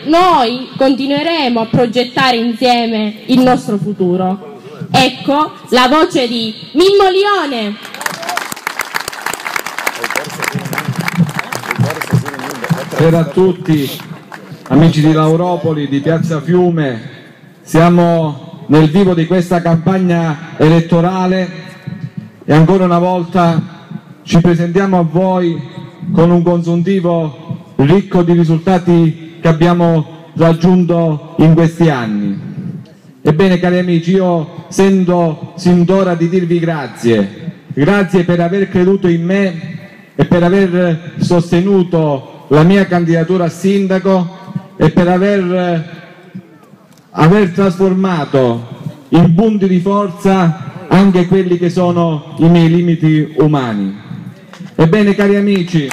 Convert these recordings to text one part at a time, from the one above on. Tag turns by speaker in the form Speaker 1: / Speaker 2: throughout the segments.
Speaker 1: noi continueremo a progettare insieme il nostro futuro. Ecco la voce di Mimmo Lione.
Speaker 2: Buonasera a tutti, amici di Lauropoli, di Piazza Fiume. Siamo nel vivo di questa campagna elettorale e ancora una volta ci presentiamo a voi con un consuntivo ricco di risultati che abbiamo raggiunto in questi anni. Ebbene, cari amici, io sento sin d'ora di dirvi grazie. Grazie per aver creduto in me e per aver sostenuto la mia candidatura a sindaco e per aver trasformato in punti di forza anche quelli che sono i miei limiti umani. Ebbene, cari amici,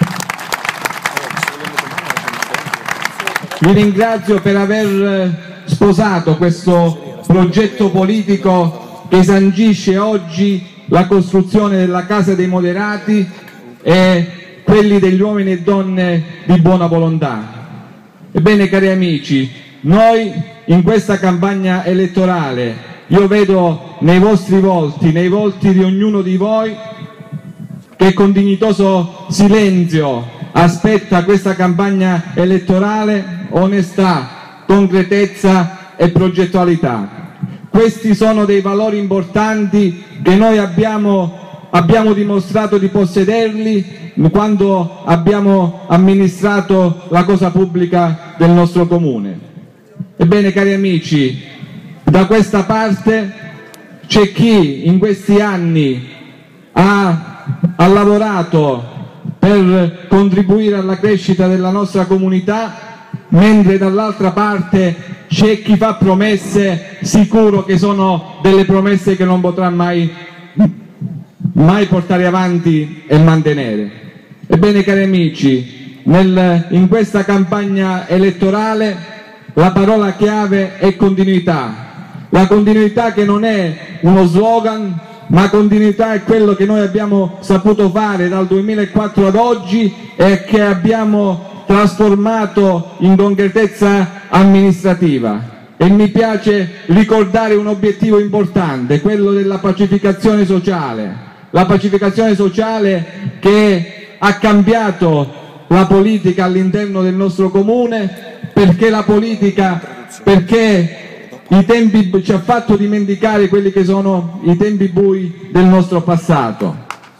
Speaker 2: vi ringrazio per aver sposato questo progetto politico che sancisce oggi la costruzione della Casa dei Moderati e quelli degli uomini e donne di buona volontà. Ebbene, cari amici, noi in questa campagna elettorale, io vedo nei vostri volti, nei volti di ognuno di voi, che con dignitoso silenzio aspetta questa campagna elettorale onestà, concretezza e progettualità. Questi sono dei valori importanti che noi abbiamo dimostrato di possederli quando abbiamo amministrato la cosa pubblica del nostro comune. Ebbene, cari amici, da questa parte c'è chi in questi anni ha lavorato per contribuire alla crescita della nostra comunità, mentre dall'altra parte c'è chi fa promesse sicuro che sono delle promesse che non potrà mai portare avanti e mantenere. Ebbene, cari amici, in questa campagna elettorale la parola chiave è continuità. La continuità che non è uno slogan, ma continuità è quello che noi abbiamo saputo fare dal 2004 ad oggi e che abbiamo trasformato in concretezza amministrativa. E mi piace ricordare un obiettivo importante, quello della pacificazione sociale. La pacificazione sociale che ha cambiato la politica all'interno del nostro comune, perché la politica, i tempi ci ha fatto dimenticare quelli che sono i tempi bui del nostro passato.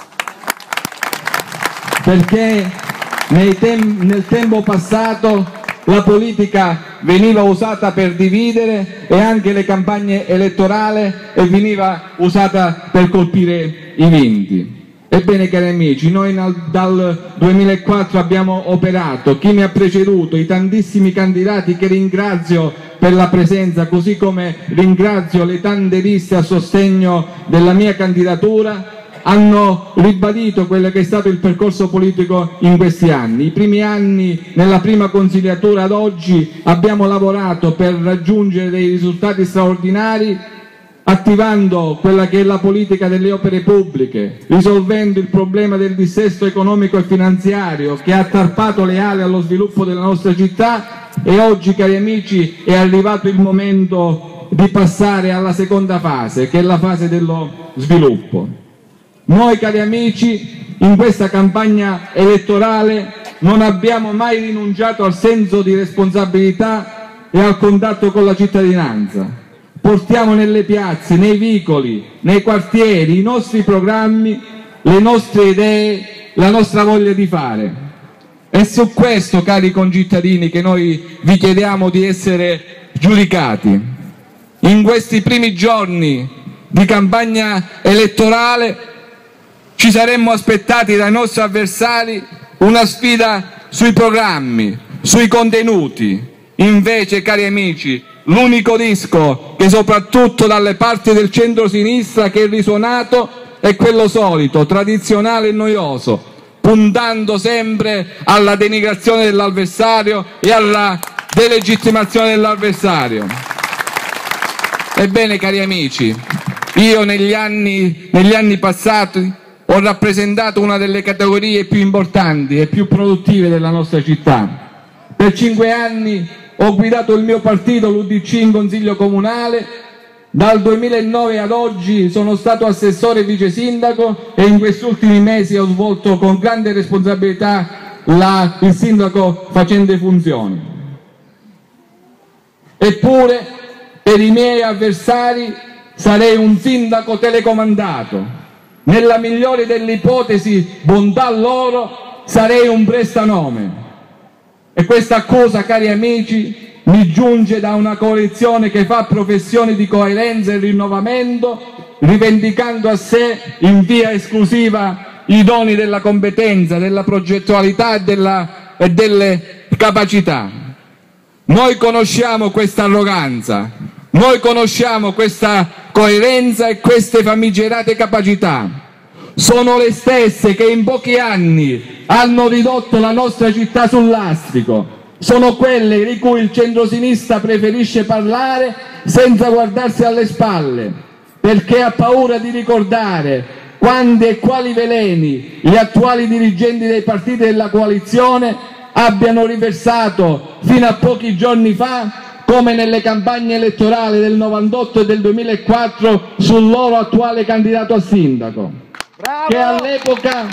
Speaker 2: Perché nel tempo passato la politica veniva usata per dividere e anche le campagne elettorali veniva usata per colpire i vinti. Ebbene, cari amici, noi dal 2004 abbiamo operato, chi mi ha preceduto, i tantissimi candidati che ringrazio per la presenza, così come ringrazio le tante liste a sostegno della mia candidatura, hanno ribadito quello che è stato il percorso politico in questi anni. I primi anni, nella prima consigliatura ad oggi, abbiamo lavorato per raggiungere dei risultati straordinari, attivando quella che è la politica delle opere pubbliche, risolvendo il problema del dissesto economico e finanziario che ha tarpato le ali allo sviluppo della nostra città, e oggi, cari amici, è arrivato il momento di passare alla seconda fase, che è la fase dello sviluppo. Noi, cari amici, in questa campagna elettorale non abbiamo mai rinunciato al senso di responsabilità e al contatto con la cittadinanza. Portiamo nelle piazze, nei vicoli, nei quartieri i nostri programmi, le nostre idee, la nostra voglia di fare. È su questo, cari concittadini, che noi vi chiediamo di essere giudicati. In questi primi giorni di campagna elettorale ci saremmo aspettati dai nostri avversari una sfida sui programmi, sui contenuti. Invece, cari amici, l'unico disco che soprattutto dalle parti del centro-sinistra che è risuonato è quello solito, tradizionale e noioso, puntando sempre alla denigrazione dell'avversario e alla delegittimazione dell'avversario. Ebbene, cari amici, io negli anni passati ho rappresentato una delle categorie più importanti e più produttive della nostra città. Per 5 anni ho guidato il mio partito, l'UDC, in consiglio comunale. Dal 2009 ad oggi sono stato assessore e vice sindaco e in questi ultimi mesi ho svolto con grande responsabilità il sindaco facendo funzioni. Eppure per i miei avversari sarei un sindaco telecomandato. Nella migliore delle ipotesi, bontà loro, sarei un prestanome. E questa accusa, cari amici, mi giunge da una coalizione che fa professione di coerenza e rinnovamento, rivendicando a sé in via esclusiva i doni della competenza, della progettualità e delle capacità. Noi conosciamo questa arroganza, noi conosciamo questa coerenza e queste famigerate capacità. Sono le stesse che in pochi anni hanno ridotto la nostra città sul lastrico. Sono quelle di cui il centrosinistra preferisce parlare senza guardarsi alle spalle, perché ha paura di ricordare quanti e quali veleni gli attuali dirigenti dei partiti della coalizione abbiano riversato fino a pochi giorni fa, come nelle campagne elettorali del 98 e del 2004, sul loro attuale candidato a sindaco. Bravo! Che all'epoca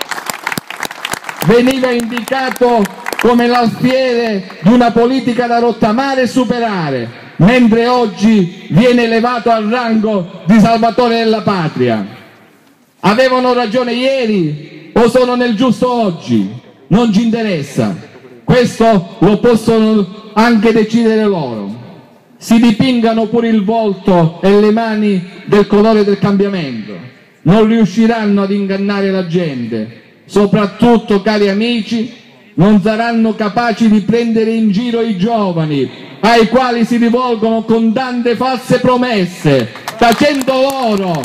Speaker 2: veniva indicato come l'alfiere di una politica da rottamare e superare, mentre oggi viene elevato al rango di salvatore della patria. Avevano ragione ieri o sono nel giusto oggi? Non ci interessa, questo lo possono anche decidere loro. Si dipingano pure il volto e le mani del colore del cambiamento, non riusciranno ad ingannare la gente. Soprattutto, cari amici, non saranno capaci di prendere in giro i giovani, ai quali si rivolgono con tante false promesse, facendo loro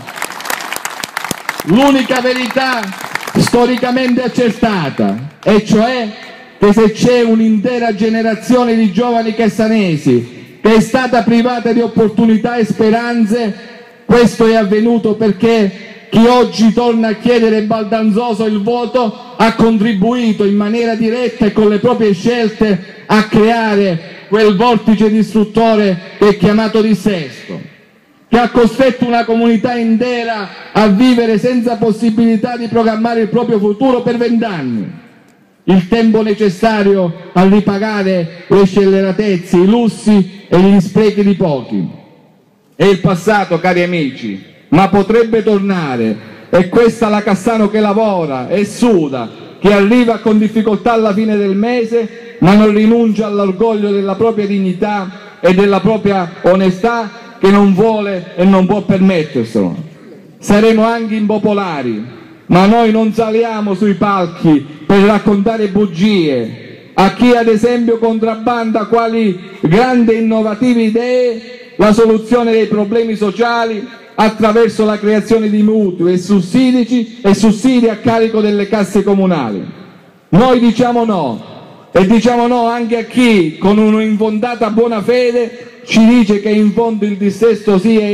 Speaker 2: l'unica verità storicamente accertata, e cioè che se c'è un'intera generazione di giovani cassanesi che è stata privata di opportunità e speranze, questo è avvenuto perché chi oggi torna a chiedere baldanzoso il voto ha contribuito in maniera diretta e con le proprie scelte a creare quel vortice distruttore che è chiamato dissesto, che ha costretto una comunità intera a vivere senza possibilità di programmare il proprio futuro per 20 anni. Il tempo necessario a ripagare le scelleratezze, i lussi e gli sprechi di pochi. È il passato, cari amici, ma potrebbe tornare. È questa la Cassano che lavora e suda, che arriva con difficoltà alla fine del mese, ma non rinuncia all'orgoglio della propria dignità e della propria onestà, che non vuole e non può permetterselo. Saremo anche impopolari, ma noi non saliamo sui palchi per raccontare bugie a chi ad esempio contrabbanda quali grandi e innovative idee la soluzione dei problemi sociali attraverso la creazione di mutui e sussidi a carico delle casse comunali. Noi diciamo no, e diciamo no anche a chi con un'infondata buona fede ci dice che in fondo il dissesto sì è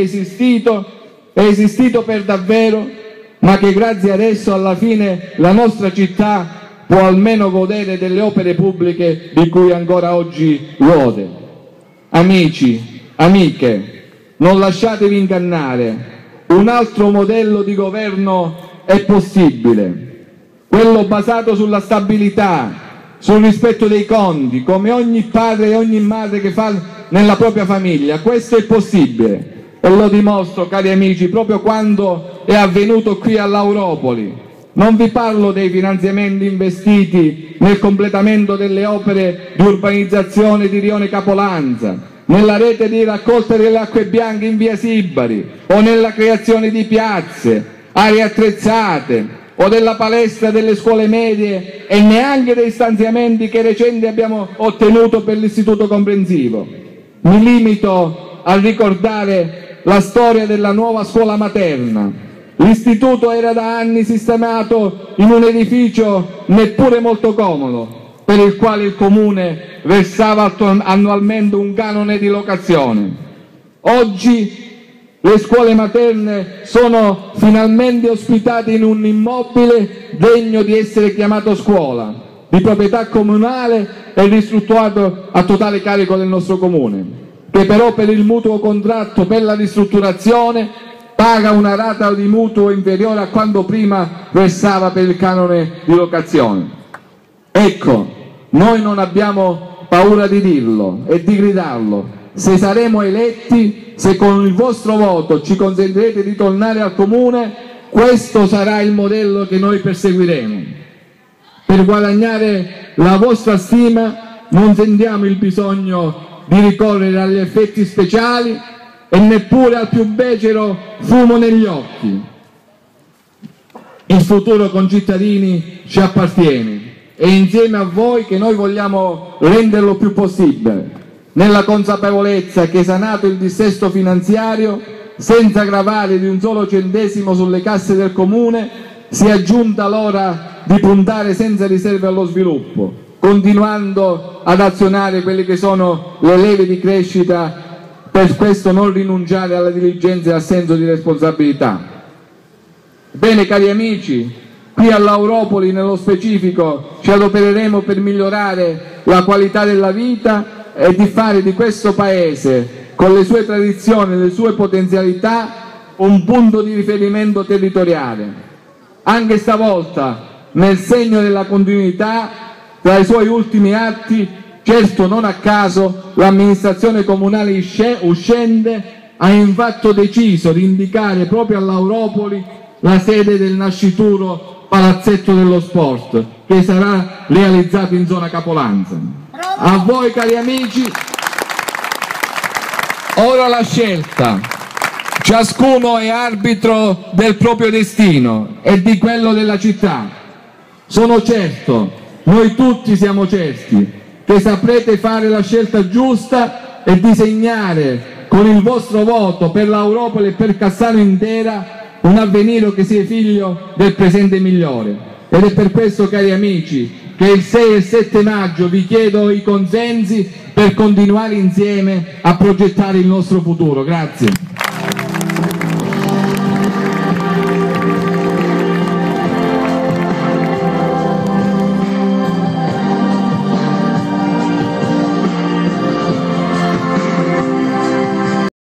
Speaker 2: esistito per davvero, ma che grazie ad esso alla fine la nostra città può almeno godere delle opere pubbliche di cui ancora oggi gode. Amici, amiche, non lasciatevi ingannare, un altro modello di governo è possibile, quello basato sulla stabilità, sul rispetto dei conti, come ogni padre e ogni madre che fa nella propria famiglia. Questo è possibile e lo dimostro, cari amici, proprio quando è avvenuto qui all'Auropoli. Non vi parlo dei finanziamenti investiti nel completamento delle opere di urbanizzazione di Rione Capolanza, nella rete di raccolta delle acque bianche in via Sibari, o nella creazione di piazze, aree attrezzate, o della palestra delle scuole medie, e neanche dei stanziamenti che recenti abbiamo ottenuto per l'istituto comprensivo. Mi limito a ricordare la storia della nuova scuola materna. L'istituto era da anni sistemato in un edificio neppure molto comodo, per il quale il comune versava annualmente un canone di locazione. Oggi le scuole materne sono finalmente ospitate in un immobile degno di essere chiamato scuola, di proprietà comunale e ristrutturato a totale carico del nostro comune, che però per il mutuo contratto per la ristrutturazione paga una rata di mutuo inferiore a quanto prima versava per il canone di locazione. Ecco, noi non abbiamo paura di dirlo e di gridarlo. Se saremo eletti, se con il vostro voto ci consentirete di tornare al comune, questo sarà il modello che noi perseguiremo. Per guadagnare la vostra stima non sentiamo il bisogno di ricorrere agli effetti speciali e neppure al più becero fumo negli occhi. Il futuro concittadini ci appartiene e insieme a voi che noi vogliamo renderlo più possibile, nella consapevolezza che sanato il dissesto finanziario, senza gravare di un solo centesimo sulle casse del comune, sia giunta l'ora di puntare senza riserve allo sviluppo, continuando ad azionare quelle che sono le leve di crescita, per questo non rinunciare alla diligenza e al senso di responsabilità. Bene, cari amici, qui all'Auropoli nello specifico ci adopereremo per migliorare la qualità della vita e di fare di questo paese, con le sue tradizioni e le sue potenzialità, un punto di riferimento territoriale. Anche stavolta, nel segno della continuità, tra i suoi ultimi atti, certo non a caso, l'amministrazione comunale uscente ha infatti deciso di indicare proprio all'Auropoli la sede del nascituro Palazzetto dello Sport, che sarà realizzato in zona Capolanza. A voi, cari amici, ora la scelta. Ciascuno è arbitro del proprio destino e di quello della città. Sono certo, noi tutti siamo certi, che saprete fare la scelta giusta e disegnare con il vostro voto per l'Auropoli e per Cassano intera un avvenire che sia figlio del presente migliore. Ed è per questo, cari amici, che il 6 e il 7 maggio vi chiedo i consensi per continuare insieme a progettare il nostro futuro. Grazie.